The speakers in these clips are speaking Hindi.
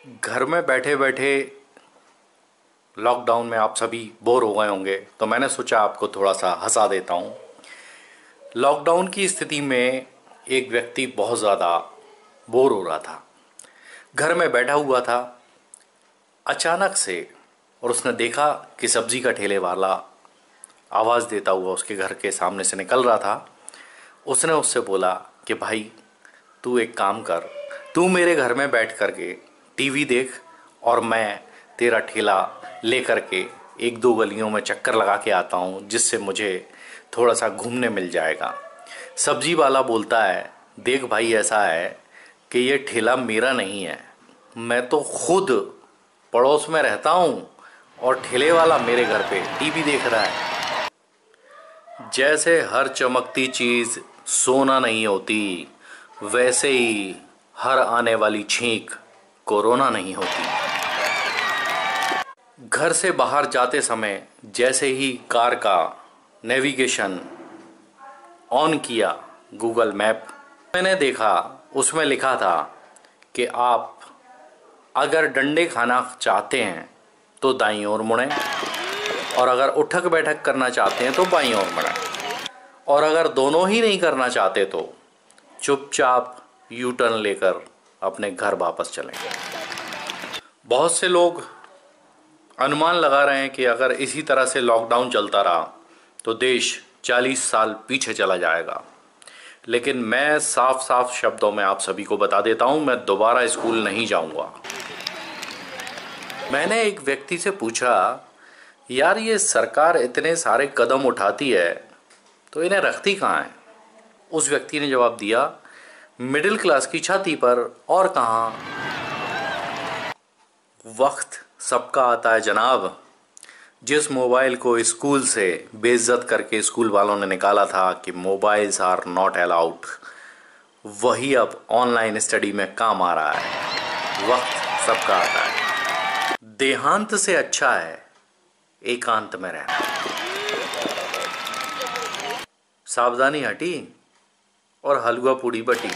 घर में बैठे बैठे लॉकडाउन में आप सभी बोर हो गए होंगे, तो मैंने सोचा आपको थोड़ा सा हंसा देता हूँ। लॉकडाउन की स्थिति में एक व्यक्ति बहुत ज़्यादा बोर हो रहा था, घर में बैठा हुआ था। अचानक से और उसने देखा कि सब्जी का ठेले वाला आवाज़ देता हुआ उसके घर के सामने से निकल रहा था। उसने उससे बोला कि भाई, तू एक काम कर, तू मेरे घर में बैठ कर के टीवी देख और मैं तेरा ठेला लेकर के एक दो गलियों में चक्कर लगा के आता हूँ, जिससे मुझे थोड़ा सा घूमने मिल जाएगा। सब्जी वाला बोलता है, देख भाई, ऐसा है कि ये ठेला मेरा नहीं है, मैं तो खुद पड़ोस में रहता हूँ और ठेले वाला मेरे घर पे टीवी देख रहा है। जैसे हर चमकती चीज़ सोना नहीं होती, वैसे ही हर आने वाली छींक कोरोना नहीं होती। घर से बाहर जाते समय जैसे ही कार का नेविगेशन ऑन किया, गूगल मैप, मैंने देखा उसमें लिखा था कि आप अगर डंडे खाना चाहते हैं तो दाईं ओर मुड़ें, और अगर उठक बैठक करना चाहते हैं तो बाईं ओर मुड़ें, और अगर दोनों ही नहीं करना चाहते तो चुपचाप यू टर्न लेकर अपने घर वापस चलें। बहुत से लोग अनुमान लगा रहे हैं कि अगर इसी तरह से लॉकडाउन चलता रहा तो देश 40 साल पीछे चला जाएगा। लेकिन मैं साफ साफ शब्दों में आप सभी को बता देता हूं, मैं दोबारा स्कूल नहीं जाऊंगा। मैंने एक व्यक्ति से पूछा, यार ये सरकार इतने सारे कदम उठाती है तो इन्हें रखती कहाँ है? उस व्यक्ति ने जवाब दिया, मिडिल क्लास की छाती पर, और कहाँ। वक्त सबका आता है जनाब। जिस मोबाइल को स्कूल से बेइज्जत करके स्कूल वालों ने निकाला था कि मोबाइल्स आर नॉट अलाउड, वही अब ऑनलाइन स्टडी में काम आ रहा है। वक्त सबका आता है। देहांत से अच्छा है एकांत में रहना। सावधानी हटी और हलवा पूड़ी बटी।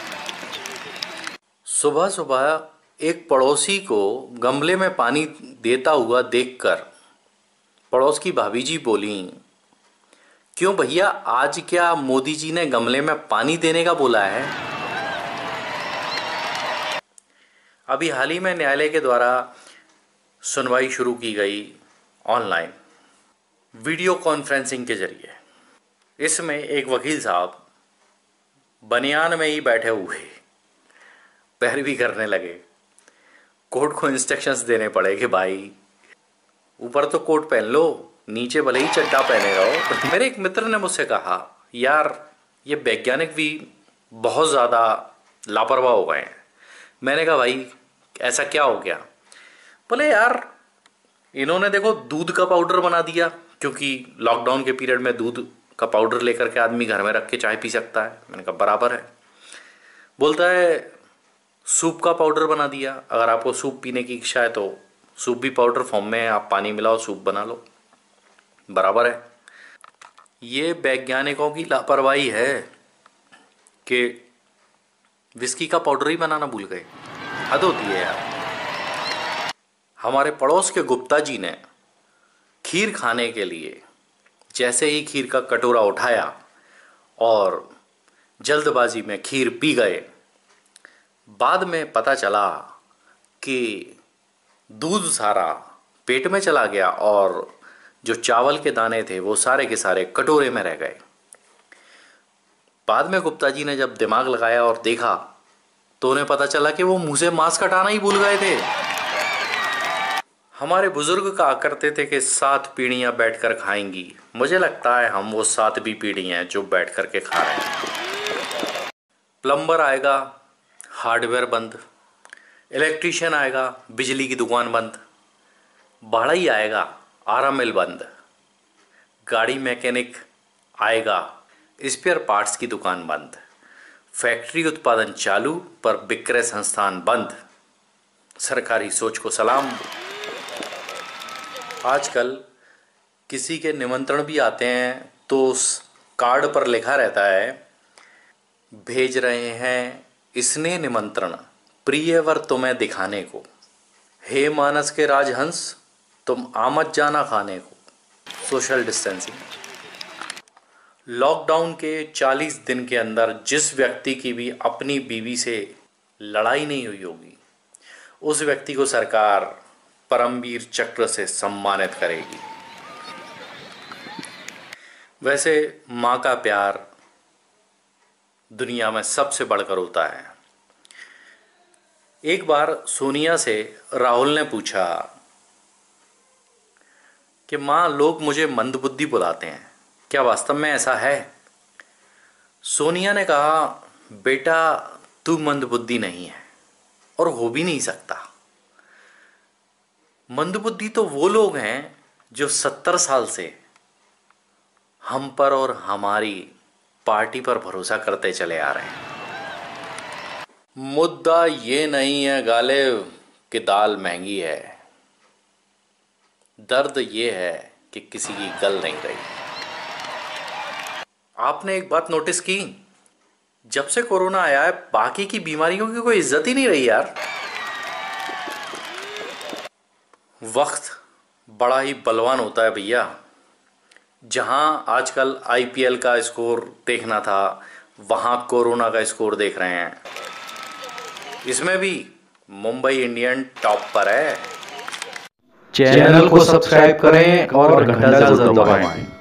सुबह सुबह एक पड़ोसी को गमले में पानी देता हुआ देखकर पड़ोस की भाभी जी बोली, क्यों भैया, आज क्या मोदी जी ने गमले में पानी देने का बोला है? अभी हाल ही में न्यायालय के द्वारा सुनवाई शुरू की गई ऑनलाइन वीडियो कॉन्फ्रेंसिंग के जरिए। इसमें एक वकील साहब बनियान में ही बैठे हुए पैरवी करने लगे। कोर्ट को इंस्ट्रक्शंस देने पड़े कि भाई, ऊपर तो कोट पहन लो, नीचे भले ही चड्डा पहने रहो। मेरे एक मित्र ने मुझसे कहा, यार ये वैज्ञानिक भी बहुत ज़्यादा लापरवाह हो गए हैं। मैंने कहा, भाई ऐसा क्या हो गया? बोले, यार इन्होंने देखो दूध का पाउडर बना दिया, क्योंकि लॉकडाउन के पीरियड में दूध का पाउडर लेकर के आदमी घर में रख के चाय पी सकता है। मैंने कहा बराबर है। बोलता है सूप का पाउडर बना दिया, अगर आपको सूप पीने की इच्छा है तो सूप भी पाउडर फॉर्म में है, आप पानी मिलाओ सूप बना लो, बराबर है। ये वैज्ञानिकों की लापरवाही है कि विस्की का पाउडर ही बनाना भूल गए। हद होती है यार। हमारे पड़ोस के गुप्ता जी ने खीर खाने के लिए जैसे ही खीर का कटोरा उठाया और जल्दबाजी में खीर पी गए, बाद में पता चला कि दूध सारा पेट में चला गया और जो चावल के दाने थे वो सारे के सारे कटोरे में रह गए। बाद में गुप्ता जी ने जब दिमाग लगाया और देखा तो उन्हें पता चला कि वो मुंह से मांस कटाना ही भूल गए थे। हमारे बुजुर्ग कहा करते थे कि 7 पीढ़ियां बैठकर खाएंगी। मुझे लगता है हम वो 7वीं पीढ़ी हैं जो बैठ कर के खा रहे हैं। प्लम्बर आएगा, हार्डवेयर बंद। इलेक्ट्रीशियन आएगा, बिजली की दुकान बंद। बढ़ई आएगा, आरा मिल बंद। गाड़ी मैकेनिक आएगा, स्पेयर पार्ट्स की दुकान बंद। फैक्ट्री उत्पादन चालू पर विक्रय संस्थान बंद। सरकारी सोच को सलाम। आजकल किसी के निमंत्रण भी आते हैं तो उस कार्ड पर लिखा रहता है, भेज रहे हैं स्नेह निमंत्रण प्रियवर तुम्हें दिखाने को। हे मानस के राजहंस, तुम आमद जाना खाने को। Social distancing. लॉकडाउन के 40 दिन के अंदर जिस व्यक्ति की भी अपनी बीवी से लड़ाई नहीं हुई होगी, उस व्यक्ति को सरकार परमवीर चक्र से सम्मानित करेगी। वैसे माँ का प्यार दुनिया में सबसे बढ़कर होता है। एक बार सोनिया से राहुल ने पूछा कि माँ, लोग मुझे मंदबुद्धि बुलाते हैं, क्या वास्तव में ऐसा है? सोनिया ने कहा, बेटा तू मंदबुद्धि नहीं है और हो भी नहीं सकता। मंदबुद्धि तो वो लोग हैं जो 70 साल से हम पर और हमारी पार्टी पर भरोसा करते चले आ रहे हैं। मुद्दा ये नहीं है गालिब कि दाल महंगी है, दर्द ये है कि किसी की गल नहीं रही। आपने एक बात नोटिस की, जब से कोरोना आया है बाकी की बीमारियों की कोई इज्जत ही नहीं रही यार। वक्त बड़ा ही बलवान होता है भैया। जहां आजकल आईपीएल का स्कोर देखना था, वहां कोरोना का स्कोर देख रहे हैं। इसमें भी मुंबई इंडियन टॉप पर है। चैनल को सब्सक्राइब करें और घंटा जरूर दबाएं।